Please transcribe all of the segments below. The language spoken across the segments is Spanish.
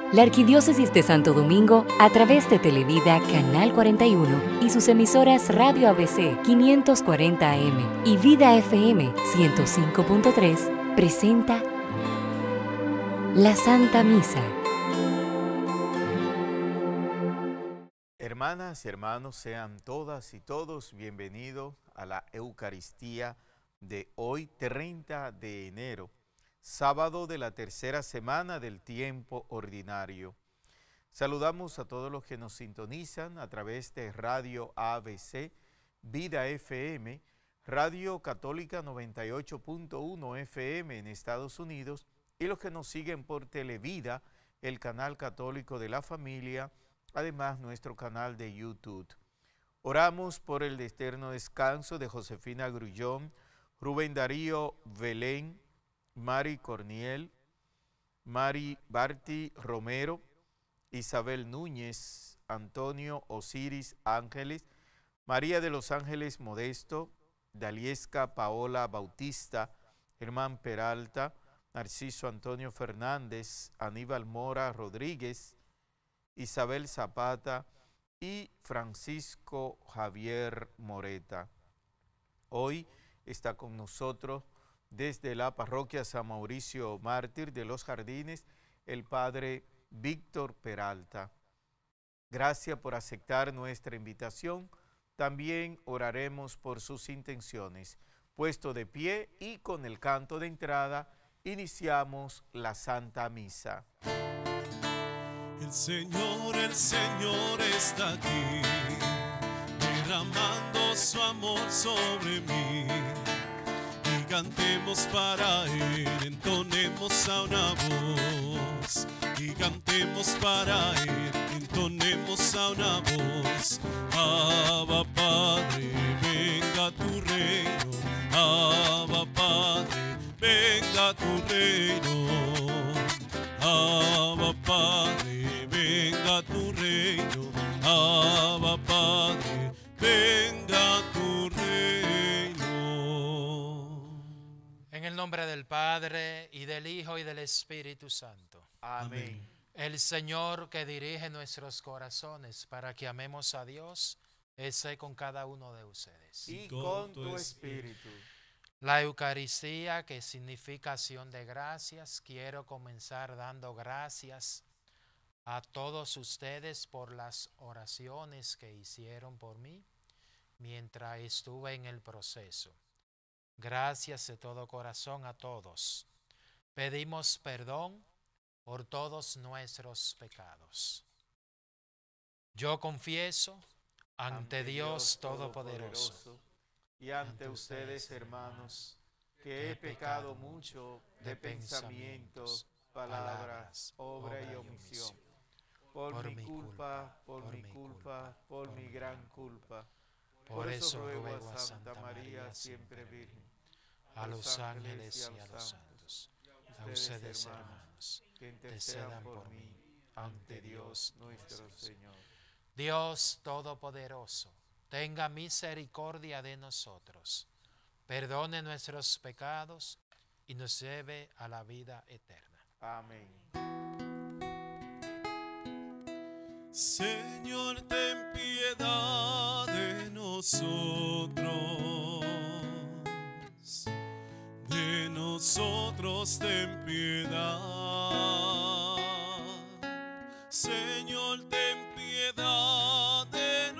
La Arquidiócesis de Santo Domingo, a través de Televida Canal 41 y sus emisoras Radio ABC 540 AM y Vida FM 105.3, presenta la Santa Misa. Hermanas y hermanos, sean todas y todos bienvenidos a la Eucaristía de hoy, 30 de enero. Sábado de la tercera semana del tiempo ordinario. Saludamos a todos los que nos sintonizan a través de Radio ABC, Vida FM, Radio Católica 98.1 FM en Estados Unidos y los que nos siguen por Televida, el canal católico de la familia, además nuestro canal de YouTube. Oramos por el eterno descanso de Josefina Grullón, Rubén Darío Belén, Mari Corniel, Mari Barti Romero, Isabel Núñez, Antonio Osiris Ángeles, María de los Ángeles Modesto, Daliesca Paola Bautista, Germán Peralta, Narciso Antonio Fernández, Aníbal Mora Rodríguez, Isabel Zapata y Francisco Javier Moreta. Hoy está con nosotros desde la parroquia San Mauricio Mártir de los Jardines, el padre Víctor Peralta. Gracias por aceptar nuestra invitación. También oraremos por sus intenciones. Puesto de pie y con el canto de entrada, iniciamos la Santa Misa. El Señor está aquí, derramando su amor sobre mí. Cantemos para Él, entonemos a una voz. Y cantemos para Él, entonemos a una voz. Abba Padre, venga tu reino. Abba Padre, venga tu reino. Abba Padre, venga tu reino. Abba Padre, venga tu reino. En el nombre del Padre, y del Hijo, y del Espíritu Santo. Amén. El Señor que dirige nuestros corazones para que amemos a Dios, esté con cada uno de ustedes. Y con tu espíritu. La Eucaristía, que significa acción de gracias, quiero comenzar dando gracias a todos ustedes por las oraciones que hicieron por mí mientras estuve en el proceso. Gracias de todo corazón a todos. Pedimos perdón por todos nuestros pecados. Yo confieso ante Dios Todopoderoso y ante ustedes, hermanos, que he pecado mucho de pensamientos, palabras, obra y omisión. Por mi culpa, por mi gran culpa. Por eso ruego a Santa María, siempre Virgen, a los ángeles y a los santos, a ustedes, hermanos, que intercedan por mí ante Dios nuestro Señor. Dios Todopoderoso, tenga misericordia de nosotros, perdone nuestros pecados y nos lleve a la vida eterna. Amén. Señor, ten piedad de nosotros. De nosotros ten piedad. Señor, ten piedad de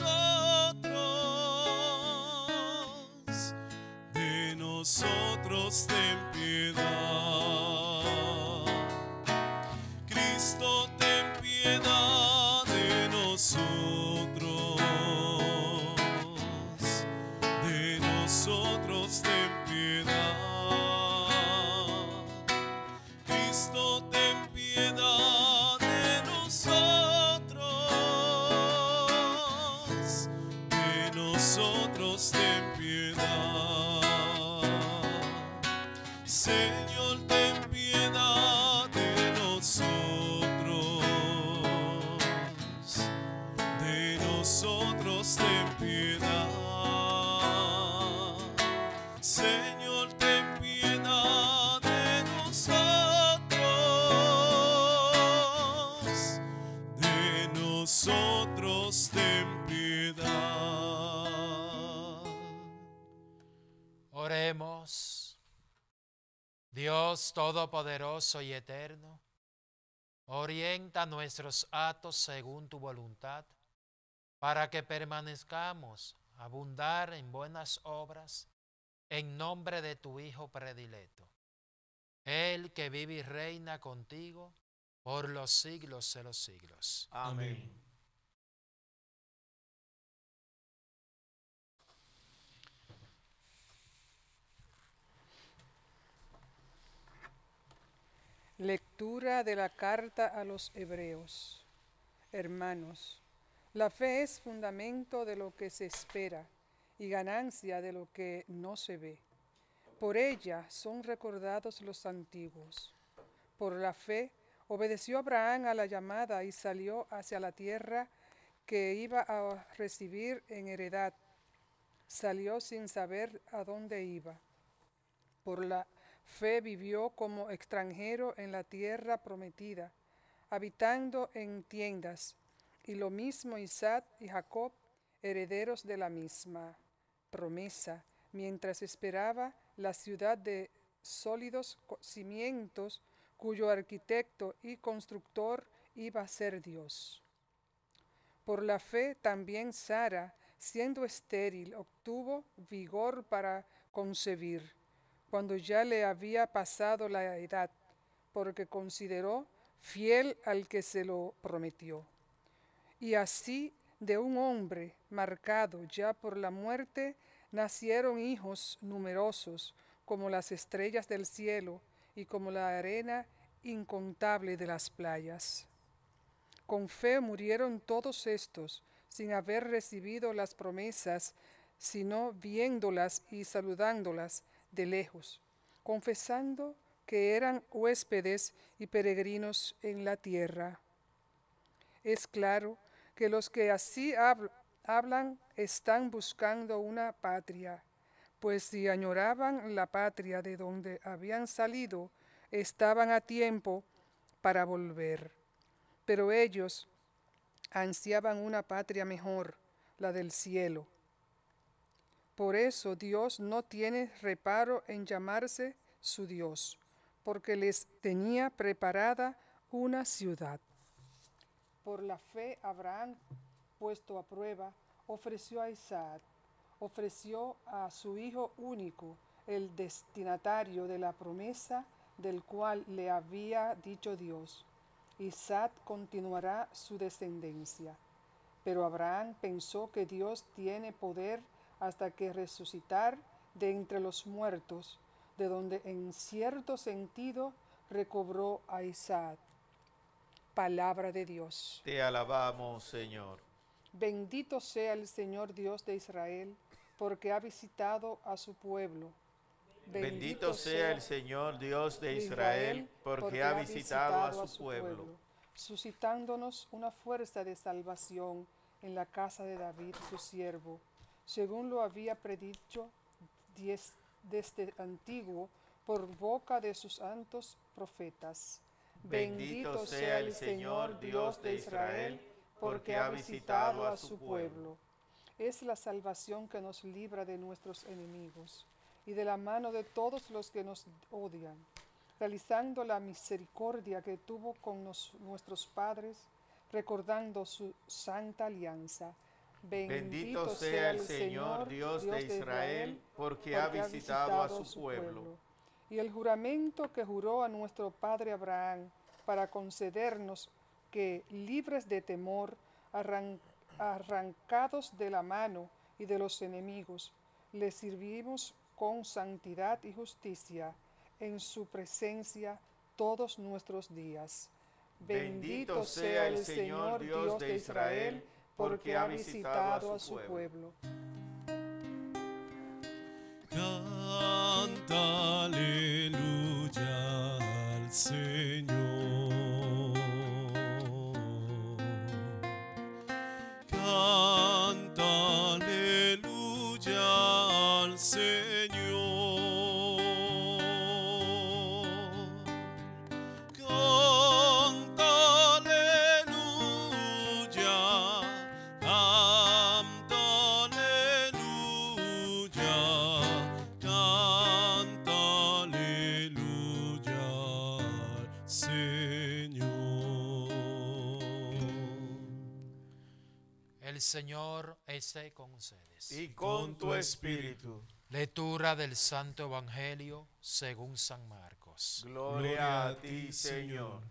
nosotros. De nosotros ten piedad. Cristo, ten piedad de nosotros. De nosotros ten piedad. Cristo, ten piedad de nosotros. De nosotros ten piedad. Señor, nosotros ten piedad. Oremos. Dios Todopoderoso y Eterno, orienta nuestros actos según tu voluntad, para que permanezcamos, abundar en buenas obras, en nombre de tu Hijo predilecto, Él que vive y reina contigo por los siglos de los siglos. Amén. Lectura de la carta a los Hebreos. Hermanos, la fe es fundamento de lo que se espera y ganancia de lo que no se ve. Por ella son recordados los antiguos. Por la fe obedeció Abraham a la llamada y salió hacia la tierra que iba a recibir en heredad. Salió sin saber a dónde iba. Por la fe vivió como extranjero en la tierra prometida, habitando en tiendas, y lo mismo Isaac y Jacob, herederos de la misma promesa, mientras esperaba la ciudad de sólidos cimientos, cuyo arquitecto y constructor iba a ser Dios. Por la fe también Sara, siendo estéril, obtuvo vigor para concebir, cuando ya le había pasado la edad, porque consideró fiel al que se lo prometió. Y así de un hombre marcado ya por la muerte nacieron hijos numerosos, como las estrellas del cielo y como la arena incontable de las playas. Con fe murieron todos estos, sin haber recibido las promesas, sino viéndolas y saludándolas de lejos, confesando que eran huéspedes y peregrinos en la tierra. Es claro que los que así hablan están buscando una patria, pues si añoraban la patria de donde habían salido, estaban a tiempo para volver. Pero ellos ansiaban una patria mejor, la del cielo. Por eso Dios no tiene reparo en llamarse su Dios, porque les tenía preparada una ciudad. Por la fe Abraham, puesto a prueba, ofreció a Isaac, ofreció a su hijo único, el destinatario de la promesa del cual le había dicho Dios: Isaac continuará su descendencia. Pero Abraham pensó que Dios tiene poder hasta que resucitar de entre los muertos, de donde en cierto sentido recobró a Isaac. Palabra de Dios. Te alabamos, Señor. Bendito sea el Señor Dios de Israel, porque ha visitado a su pueblo. Bendito sea el Señor Dios de Israel, porque ha visitado a su pueblo, suscitándonos una fuerza de salvación en la casa de David, su siervo, según lo había predicho desde antiguo por boca de sus santos profetas. Bendito sea el Señor Dios de Israel, porque ha visitado a su pueblo. Es la salvación que nos libra de nuestros enemigos y de la mano de todos los que nos odian, realizando la misericordia que tuvo con nuestros padres, recordando su santa alianza. Bendito sea el Señor Dios de Israel, porque ha visitado a su pueblo. Y el juramento que juró a nuestro padre Abraham para concedernos que, libres de temor, arrancados de la mano y de los enemigos, le servimos con santidad y justicia en su presencia todos nuestros días. Bendito sea el Señor Dios de Israel, porque ha visitado a su pueblo. Canta aleluya al Señor. Canta aleluya al Señor. Canta aleluya El Señor esté con ustedes. Y con tu espíritu. Lectura del Santo Evangelio según San Marcos. Gloria a ti, Señor.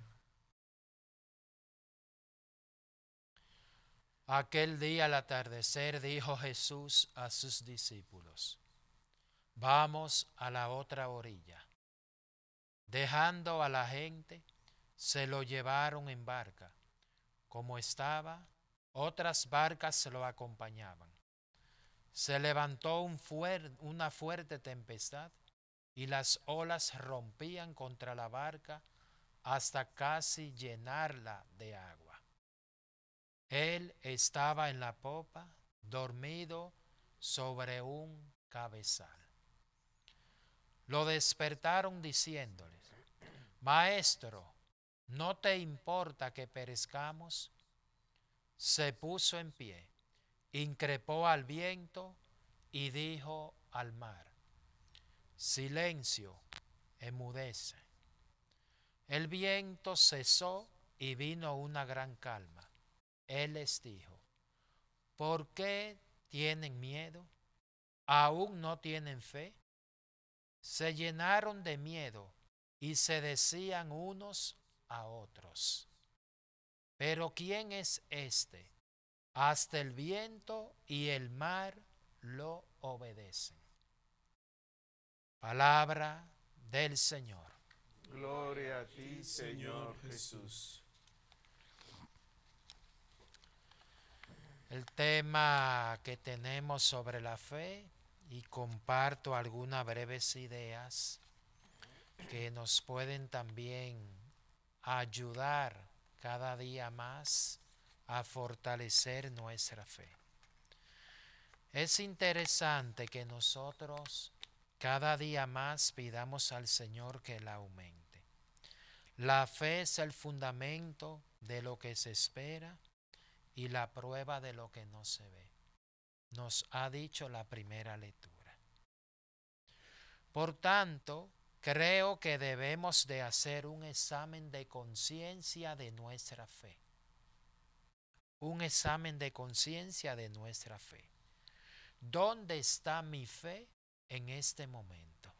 Aquel día al atardecer dijo Jesús a sus discípulos: Vamos a la otra orilla. Dejando a la gente, se lo llevaron en barca. Como estaba, otras barcas se lo acompañaban. Se levantó una fuerte tempestad y las olas rompían contra la barca hasta casi llenarla de agua. Él estaba en la popa, dormido sobre un cabezal. Lo despertaron diciéndole: Maestro, ¿no te importa que perezcamos? Se puso en pie, increpó al viento y dijo al mar: Silencio, enmudece. El viento cesó y vino una gran calma. Él les dijo: ¿Por qué tienen miedo? ¿Aún no tienen fe? Se llenaron de miedo y se decían unos a otros: ¿Pero quién es este? Hasta el viento y el mar lo obedecen. Palabra del Señor. Gloria a ti, Señor Jesús. El tema que tenemos sobre la fe, y comparto algunas breves ideas que nos pueden también ayudar cada día más a fortalecer nuestra fe. Es interesante que nosotros cada día más pidamos al Señor que la aumente. La fe es el fundamento de lo que se espera y la prueba de lo que no se ve. Nos ha dicho la primera lectura. Por tanto, creo que debemos de hacer un examen de conciencia de nuestra fe. Un examen de conciencia de nuestra fe. ¿Dónde está mi fe en este momento?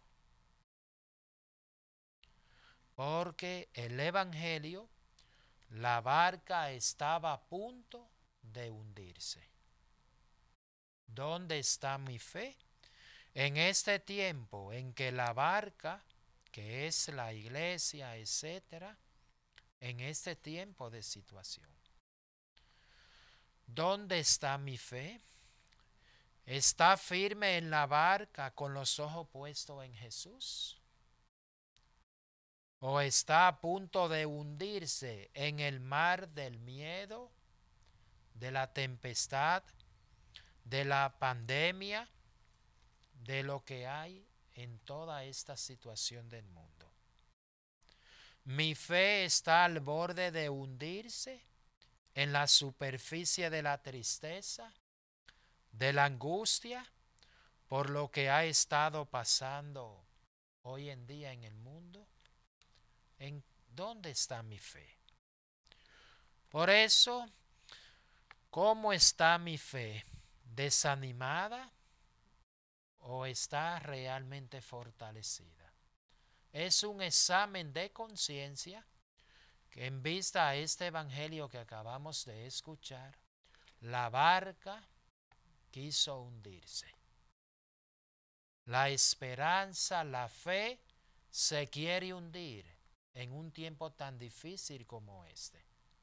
Porque el Evangelio, la barca estaba a punto de hundirse. ¿Dónde está mi fe? En este tiempo en que la barca, que es la iglesia, etcétera, en este tiempo de situación. ¿Dónde está mi fe? ¿Está firme en la barca con los ojos puestos en Jesús? ¿O está a punto de hundirse en el mar del miedo, de la tempestad, de la pandemia, de lo que hay en toda esta situación del mundo? ¿Mi fe está al borde de hundirse en la superficie de la tristeza, de la angustia, por lo que ha estado pasando hoy en día en el mundo? ¿En dónde está mi fe? Por eso, ¿cómo está mi fe? ¿Desanimada o está realmente fortalecida? Es un examen de conciencia que, en vista a este evangelio que acabamos de escuchar, la barca quiso hundirse. La esperanza, la fe se quiere hundir en un tiempo tan difícil como este.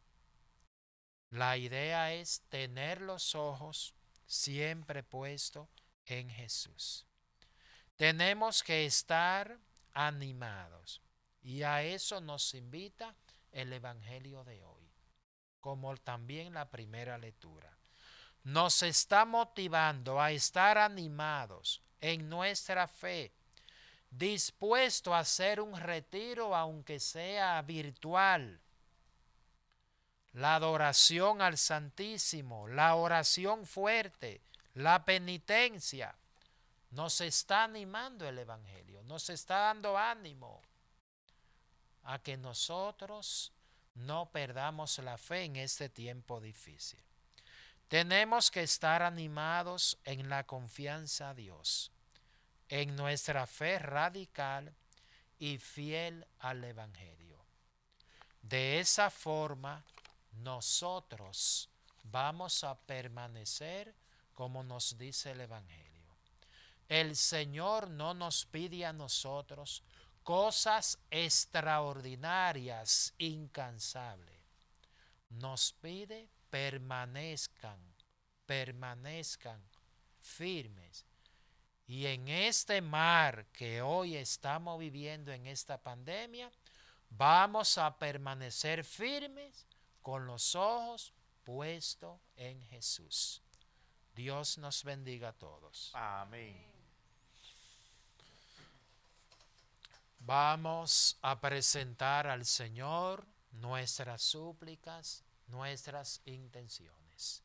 La idea es tener los ojos siempre puestos en Jesús. Tenemos que estar animados y a eso nos invita el Evangelio de hoy, como también la primera lectura. Nos está motivando a estar animados en nuestra fe, dispuesto a hacer un retiro aunque sea virtual. La adoración al Santísimo, la oración fuerte, la penitencia. Nos está animando el Evangelio, nos está dando ánimo a que nosotros no perdamos la fe en este tiempo difícil. Tenemos que estar animados en la confianza a Dios, en nuestra fe radical y fiel al Evangelio. De esa forma, nosotros vamos a permanecer como nos dice el Evangelio. El Señor no nos pide a nosotros cosas extraordinarias, incansables. Nos pide permanezcan firmes. Y en este mar que hoy estamos viviendo en esta pandemia, vamos a permanecer firmes con los ojos puestos en Jesús. Dios nos bendiga a todos. Amén. Vamos a presentar al Señor nuestras súplicas, nuestras intenciones.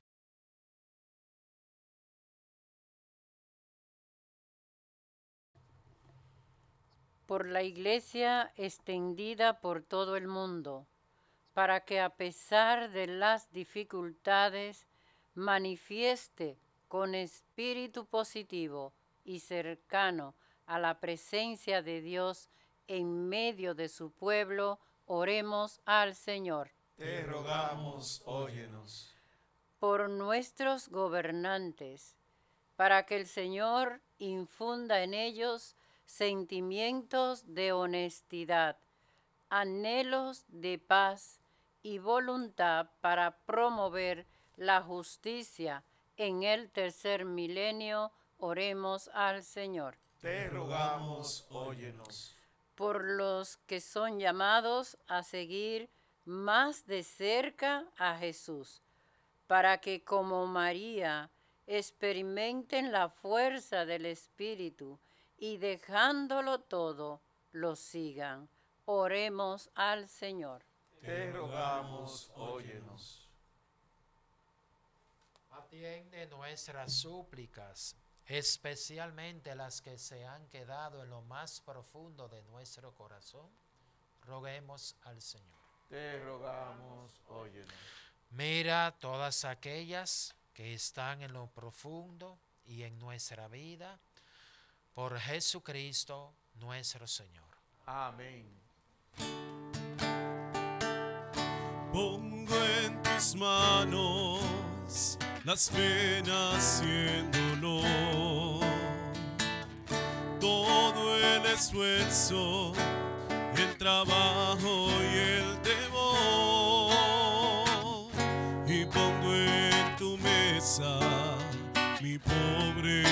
Por la Iglesia extendida por todo el mundo, para que a pesar de las dificultades manifieste con espíritu positivo y cercano a la presencia de Dios en medio de su pueblo, oremos al Señor. Te rogamos, óyenos. Por nuestros gobernantes, para que el Señor infunda en ellos sentimientos de honestidad, anhelos de paz y voluntad para promover la justicia en el tercer milenio, oremos al Señor. Te rogamos, óyenos. Por los que son llamados a seguir más de cerca a Jesús, para que como María experimenten la fuerza del Espíritu y dejándolo todo, lo sigan. Oremos al Señor. Te rogamos, óyenos. Atiende nuestras súplicas, especialmente las que se han quedado en lo más profundo de nuestro corazón. Roguemos al Señor. Te rogamos, óyenos. Mira todas aquellas que están en lo profundo y en nuestra vida, por Jesucristo nuestro Señor. Amén. Pongo en tus manos las penas y el dolor, todo el esfuerzo, el trabajo y el temor, y pongo en tu mesa mi pobre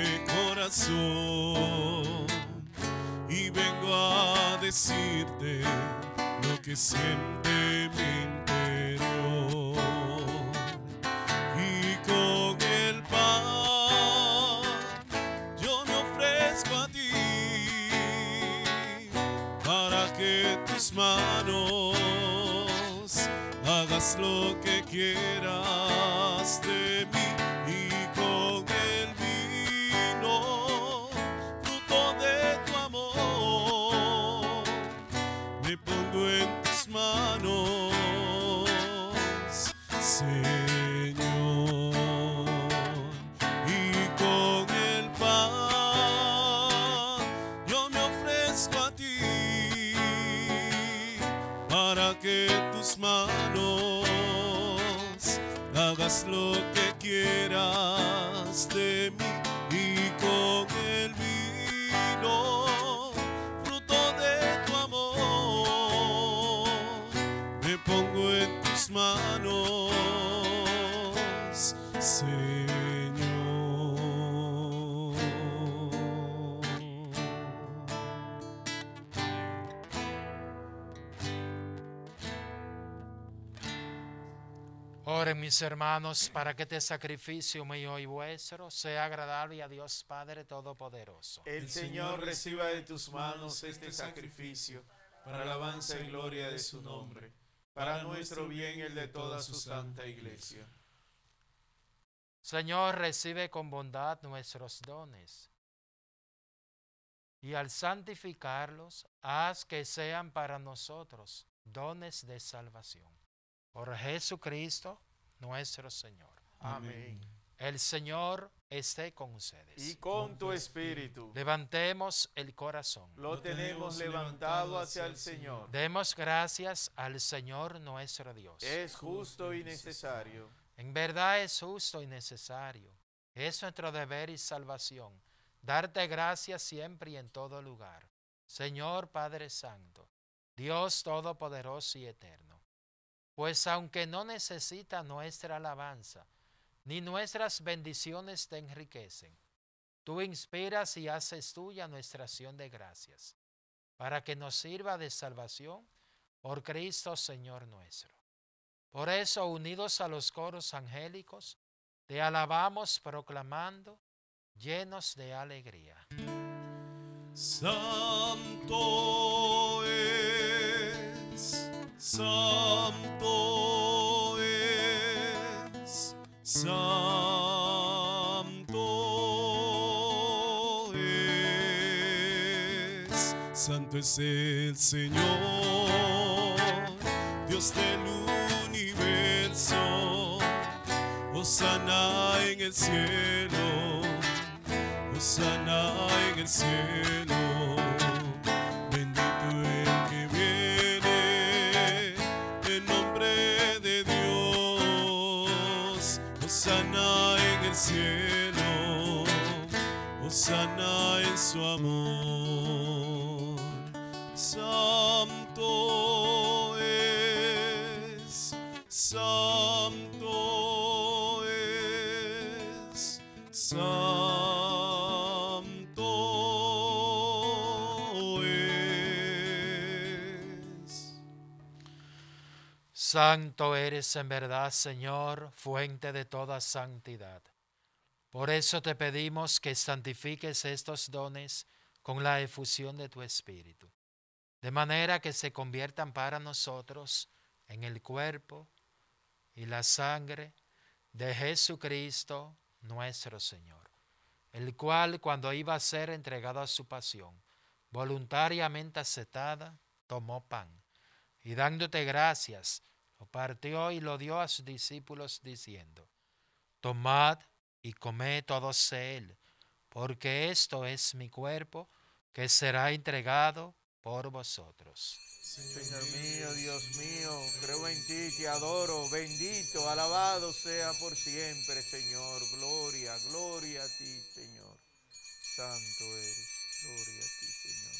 corazón, y vengo a decirte lo que siente mi interior, y con el pan yo me ofrezco a ti, para que tus manos hagas lo que quieras de mí, y con el vino, fruto de tu amor, me pongo en tus manos, Señor, y con el pan yo me ofrezco a ti, para que tus manos hagas lo que quieras de mí, y con el vino, fruto de tu amor, me pongo en tus manos, Señor. Oren mis hermanos para que este sacrificio mío y vuestro sea agradable a Dios Padre Todopoderoso. El Señor reciba de tus manos este sacrificio para alabanza y gloria de su nombre, para nuestro bien y el de toda su santa iglesia. Señor, recibe con bondad nuestros dones y al santificarlos, haz que sean para nosotros dones de salvación. Por Jesucristo nuestro Señor. Amén. El Señor esté con ustedes. Y con tu espíritu. Levantemos el corazón. Lo tenemos levantado hacia el Señor. Demos gracias al Señor nuestro Dios. Es justo y necesario. En verdad es justo y necesario. Es nuestro deber y salvación. Darte gracias siempre y en todo lugar. Señor Padre Santo, Dios Todopoderoso y Eterno. Pues aunque no necesita nuestra alabanza, ni nuestras bendiciones te enriquecen, tú inspiras y haces tuya nuestra acción de gracias, para que nos sirva de salvación por Cristo Señor nuestro. Por eso, unidos a los coros angélicos, te alabamos proclamando, llenos de alegría. Santo es, santo es, santo es. Santo es el Señor, Dios del universo. Hosana en el cielo, Hosana en el cielo. Bendito el que viene en nombre de Dios. Hosana en el cielo, Hosana en su amor. Santo es, santo es, santo es. Santo eres en verdad, Señor, fuente de toda santidad. Por eso te pedimos que santifiques estos dones con la efusión de tu Espíritu, de manera que se conviertan para nosotros en el cuerpo y la sangre de Jesucristo nuestro Señor, el cual, cuando iba a ser entregado a su pasión, voluntariamente aceptada, tomó pan, y dándote gracias, lo partió y lo dio a sus discípulos, diciendo: Tomad y comed todos de él, porque esto es mi cuerpo, que será entregado por vosotros. Señor mío, Dios mío, creo en ti, te adoro, bendito, alabado sea por siempre, Señor. Gloria, gloria a ti, Señor. Santo eres, gloria a ti, Señor.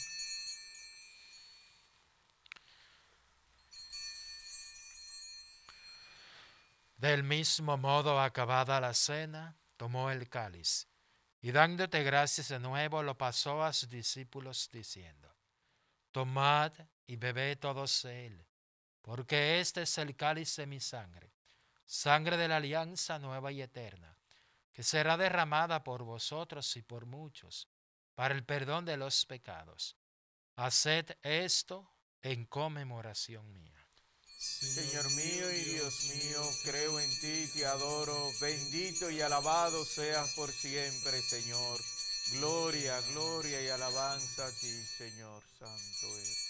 Del mismo modo, acabada la cena, tomó el cáliz, y dándote gracias de nuevo, lo pasó a sus discípulos, diciendo: Tomad y bebed todos de él, porque este es el cáliz de mi sangre, sangre de la alianza nueva y eterna, que será derramada por vosotros y por muchos, para el perdón de los pecados. Haced esto en conmemoración mía. Señor mío y Dios mío, creo en ti, te adoro, bendito y alabado seas por siempre, Señor. Gloria, gloria y alabanza a ti, Señor. Santo eres.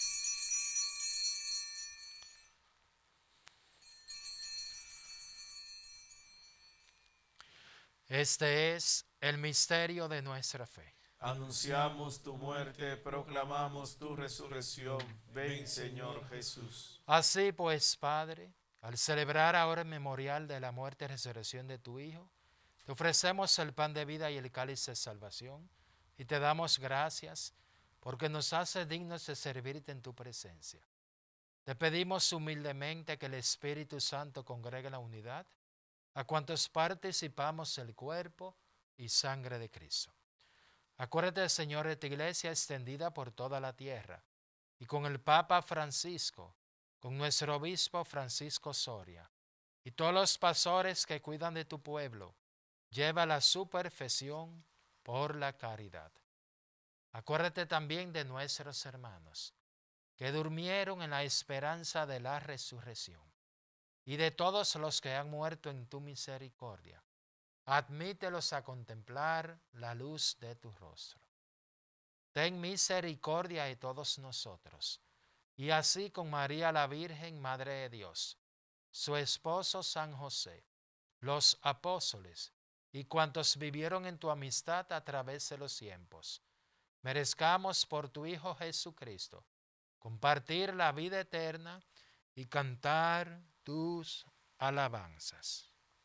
Este es el misterio de nuestra fe. Anunciamos tu muerte, proclamamos tu resurrección. Ven, Señor Jesús. Así pues, Padre, al celebrar ahora el memorial de la muerte y resurrección de tu Hijo, te ofrecemos el pan de vida y el cáliz de salvación, y te damos gracias porque nos hace dignos de servirte en tu presencia. Te pedimos humildemente que el Espíritu Santo congregue en la unidad a cuantos participamos del cuerpo y sangre de Cristo. Acuérdate, Señor, de tu iglesia extendida por toda la tierra, y con el Papa Francisco, con nuestro obispo Francisco Soria, y todos los pastores que cuidan de tu pueblo, llévala a su perfección por la caridad. Acuérdate también de nuestros hermanos, que durmieron en la esperanza de la resurrección, y de todos los que han muerto en tu misericordia. Admítelos a contemplar la luz de tu rostro. Ten misericordia de todos nosotros, y así con María la Virgen, Madre de Dios, su esposo San José, los apóstoles y cuantos vivieron en tu amistad a través de los tiempos, merezcamos por tu Hijo Jesucristo compartir la vida eterna y cantar tus alabanzas.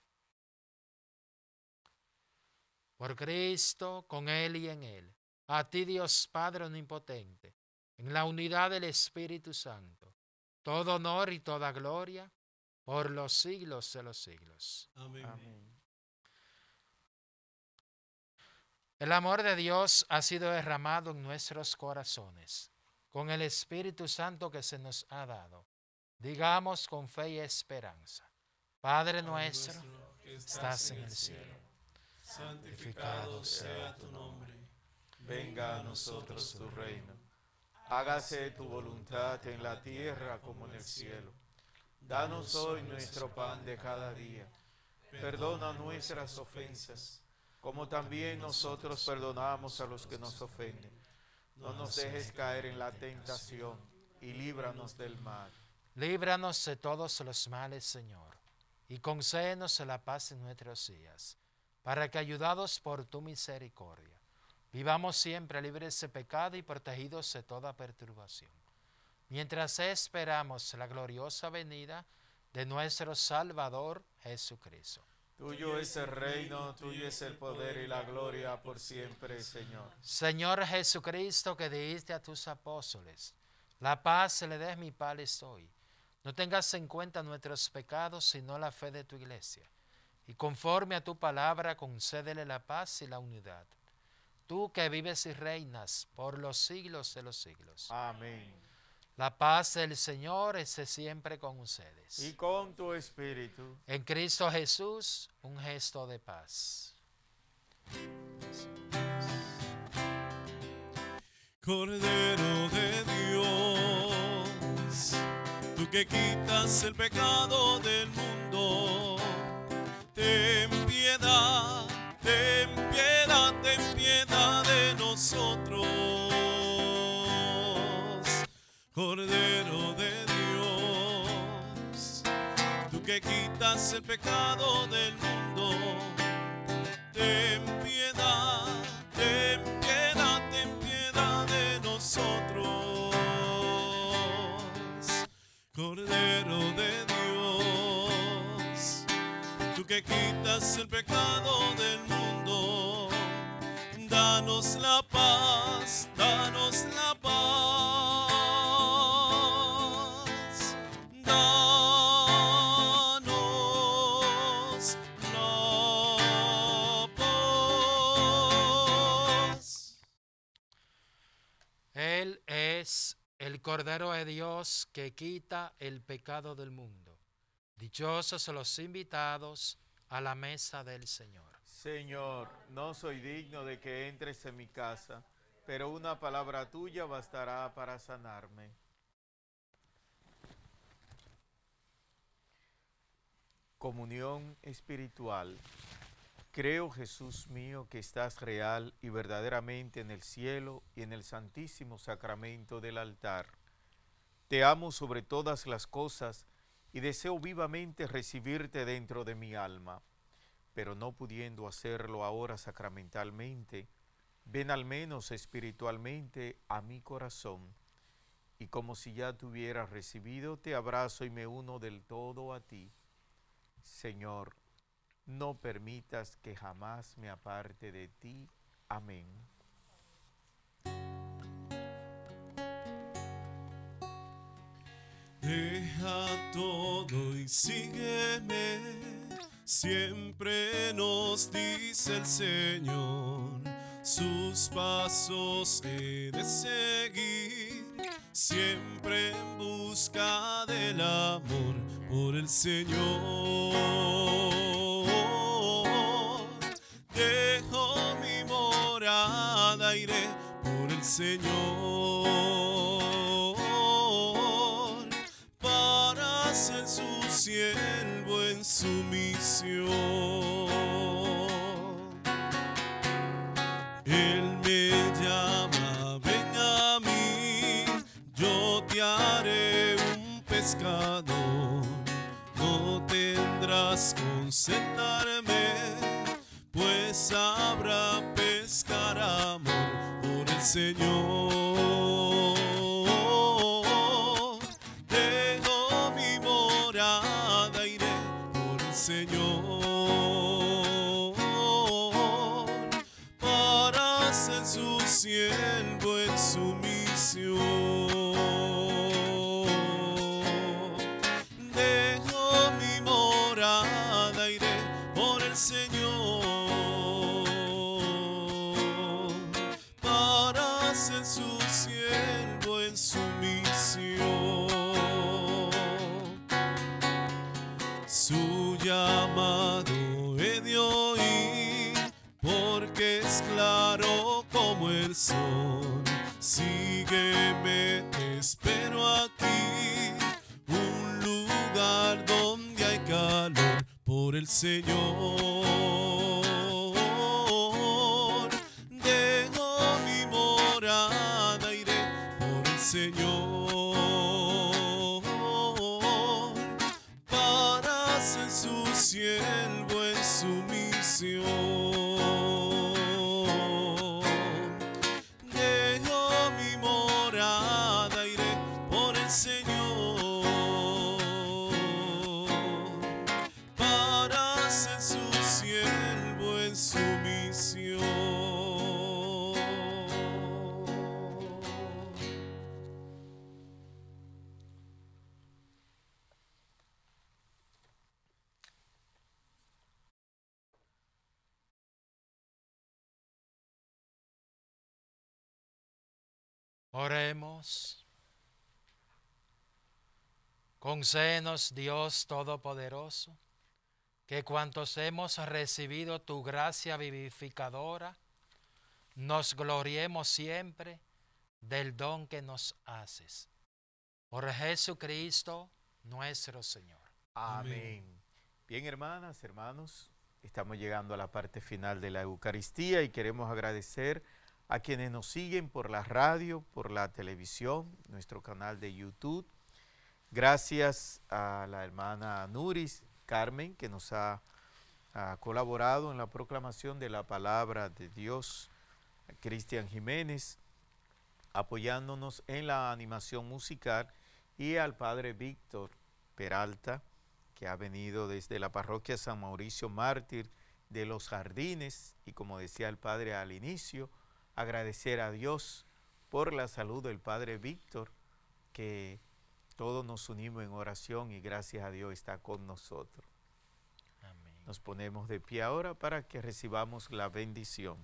Por Cristo, con Él y en Él, a ti Dios Padre omnipotente, en la unidad del Espíritu Santo, todo honor y toda gloria por los siglos de los siglos. Amén. Amén. El amor de Dios ha sido derramado en nuestros corazones, con el Espíritu Santo que se nos ha dado. Digamos con fe y esperanza: Padre nuestro, que estás en el cielo, santificado sea tu nombre. Venga a nosotros tu reino. Hágase tu voluntad en la tierra como en el cielo. Danos hoy nuestro pan de cada día. Perdona nuestras ofensas, como también nosotros perdonamos a los que nos ofenden. No nos dejes caer en la tentación y líbranos del mal. líbranos de todos los males, Señor, y concédenos la paz en nuestros días, para que, ayudados por tu misericordia, vivamos siempre libres de pecado y protegidos de toda perturbación, mientras esperamos la gloriosa venida de nuestro Salvador Jesucristo. Tuyo es el reino, tuyo es el poder y la gloria por siempre, Señor. Señor Jesucristo, que dijiste a tus apóstoles: la paz le des, mi paz les doy. No tengas en cuenta nuestros pecados, sino la fe de tu iglesia. Y conforme a tu palabra, concédele la paz y la unidad. Tú que vives y reinas por los siglos de los siglos. Amén. La paz del Señor esté siempre con ustedes. Y con tu espíritu. En Cristo Jesús, un gesto de paz. Cordero de Dios, tú que quitas el pecado del mundo, ten piedad, ten piedad, ten piedad de nosotros. Cordero de Dios, tú que quitas el pecado del mundo, ten piedad, ten piedad, ten piedad de nosotros. Cordero de Dios, tú que quitas el pecado del mundo, danos la paz, danos la paz. Él es el Cordero de Dios que quita el pecado del mundo. Dichosos los invitados a la mesa del Señor. Señor, no soy digno de que entres en mi casa, pero una palabra tuya bastará para sanarme. Comunión espiritual. Creo, Jesús mío, que estás real y verdaderamente en el cielo y en el santísimo sacramento del altar. Te amo sobre todas las cosas y deseo vivamente recibirte dentro de mi alma, pero no pudiendo hacerlo ahora sacramentalmente, ven al menos espiritualmente a mi corazón, y como si ya te hubieras recibido, te abrazo y me uno del todo a ti. Señor, no permitas que jamás me aparte de ti. Amén. Deja todo y sígueme, siempre nos dice el Señor. Sus pasos he de seguir, siempre en busca del amor por el Señor. Dejo mi morada, iré por el Señor, para ser su siervo en su misión. Él me llama, ven a mí, yo te haré un pescador. No tendrás más concentrarme, pues habrá pescar amor por el Señor. Dejo mi morada, iré por el Señor, para ser su siervo en su misión. Dejo mi morada, iré por el Señor, para ser su siervo en su misión. Su llamado he de oír, porque es claro como el sol. Sígueme, te espero aquí, un lugar donde hay calor por el Señor. Dejo mi morada, iré por el Señor, para ser su siervo en su misión. Dejo mi morada, iré por el Señor, para ser su siervo en su misión. Oremos. Concédenos, Dios Todopoderoso, que cuantos hemos recibido tu gracia vivificadora, nos gloriemos siempre del don que nos haces. Por Jesucristo nuestro Señor. Amén. Bien, hermanas, hermanos, estamos llegando a la parte final de la Eucaristía y queremos agradecer a quienes nos siguen por la radio, por la televisión, nuestro canal de YouTube. Gracias a la hermana Nuris Carmen, que nos ha colaborado en la proclamación de la palabra de Dios, a Cristian Jiménez, apoyándonos en la animación musical, y al padre Víctor Peralta, que ha venido desde la parroquia San Mauricio Mártir de Los Jardines, y como decía el padre al inicio, agradecer a Dios por la salud del padre Víctor, que todos nos unimos en oración y gracias a Dios está con nosotros. Amén. Nos ponemos de pie ahora para que recibamos la bendición.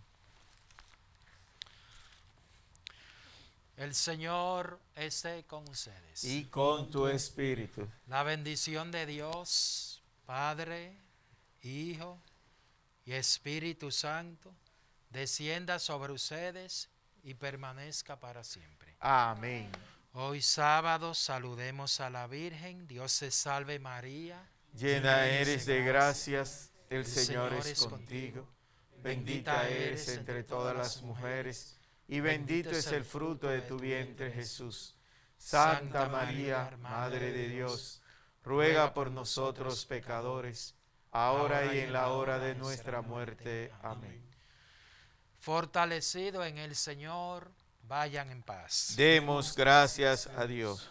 El Señor esté con ustedes. Y con tu espíritu. La bendición de Dios, Padre, Hijo y Espíritu Santo, descienda sobre ustedes y permanezca para siempre. Amén. Hoy sábado saludemos a la Virgen. Dios te salve María. Llena eres de gracias, el Señor es contigo. Bendita eres entre todas las mujeres, y bendito es el fruto de tu vientre, Jesús. Santa María, Madre de Dios, ruega por nosotros pecadores, ahora y en la hora de nuestra muerte. Amén. Fortalecido en el Señor, vayan en paz. Demos gracias a Dios.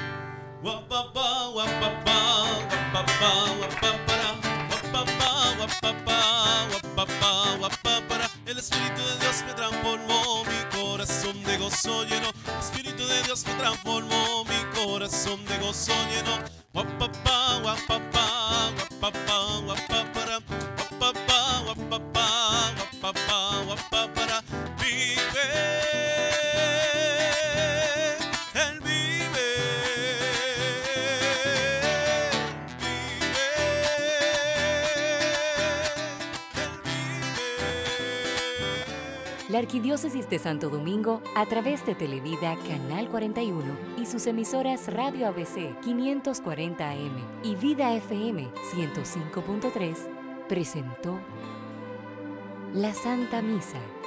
El Espíritu de Dios me transformó, mi corazón de gozo lleno. El Espíritu de Dios me transformó, mi corazón de gozo lleno. Vive, Él vive, La Arquidiócesis de Santo Domingo, a través de Televida Canal 41 y sus emisoras Radio ABC 540 AM y Vida FM 105.3, presentó la Santa Misa.